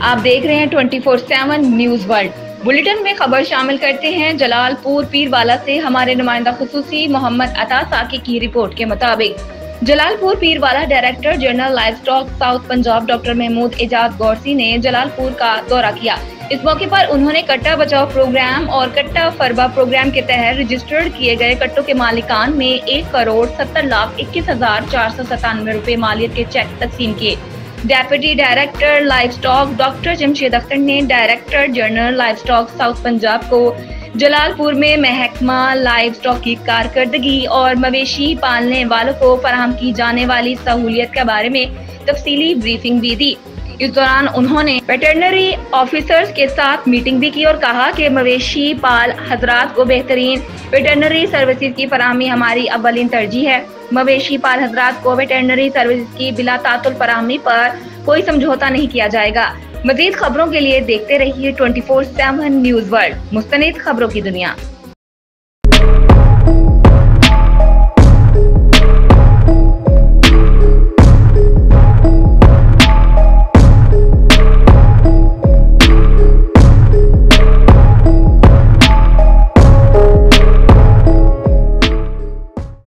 आप देख रहे हैं 24/7 न्यूज वर्ल्ड। बुलेटिन में खबर शामिल करते हैं। जलालपुर पीरवाला से हमारे नुमाइंदा खुसूसी मोहम्मद अता साकी की रिपोर्ट के मुताबिक Jalalpur Pirwala director general live stock south Punjab doctor Mahmood Ejaz Gorsi ने जलालपुर का दौरा किया। इस मौके पर उन्होंने कट्टा बचाओ प्रोग्राम और कट्टा फरबा प्रोग्राम के तहत रजिस्टर्ड किए गए कट्टों के मालिकान में 1,70,21,497 रुपए मालियत के चेक तकसीम किए। Deputy director live stock doctor Jamshed Akhtar ने director general live stock south Punjab को जलालपुर में महकमा लाइव स्टॉक की कारकर्दगी और मवेशी पालने वालों को फराहम की जाने वाली सहूलियत के बारे में तफसीली ब्रीफिंग भी दी। इस दौरान उन्होंने वेटरनरी ऑफिसर्स के साथ मीटिंग भी की और कहा कि मवेशी पाल हजरात को बेहतरीन वेटरनरी सर्विसेज की फराहमी हमारी अव्वलीन तरजीह है। मवेशी पाल हजरात को वेटरनरी सर्विसेज की बिला तातुल फराहमी पर कोई समझौता नहीं किया जाएगा। मजीद खबरों के लिए देखते रहिए 24/7 न्यूज वर्ल्ड, मुस्तनिद खबरों की दुनिया।